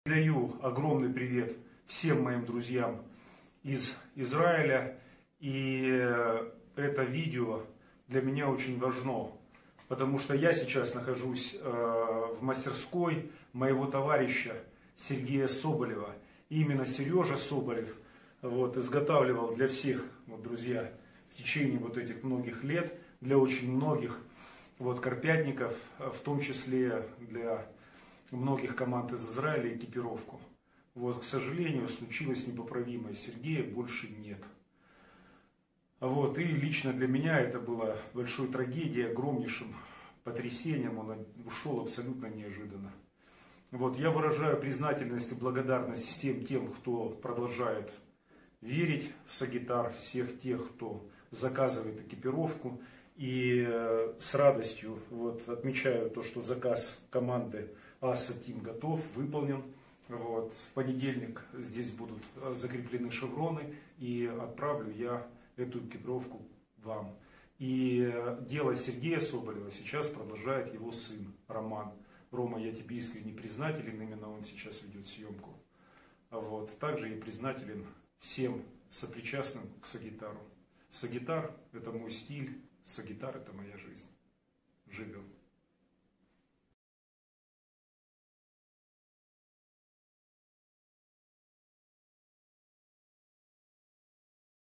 Передаю огромный привет всем моим друзьям из Израиля. И это видео для меня очень важно, потому что я сейчас нахожусь в мастерской моего товарища Сергея Соболева. И именно Сережа Соболев изготавливал для всех, друзья, в течение этих многих лет, для очень многих карпятников, в том числе для многих команд из Израиля, экипировку. К сожалению, случилось непоправимое. Сергея больше нет. И лично для меня это была большой трагедией, огромнейшим потрясением. Он ушел абсолютно неожиданно. Я выражаю признательность и благодарность всем тем, кто продолжает верить в Сагитар, всех тех, кто заказывает экипировку. И с радостью отмечаю то, что заказ команды Аса Тим готов, выполнен. В понедельник здесь будут закреплены шевроны, и отправлю я эту экипировку вам. И дело Сергея Соболева сейчас продолжает его сын Роман. Рома, я тебе искренне признателен, именно он сейчас ведет съемку. Также я признателен всем сопричастным к Сагитару. Сагитар — это мой стиль, Сагитар — это моя жизнь. Живем.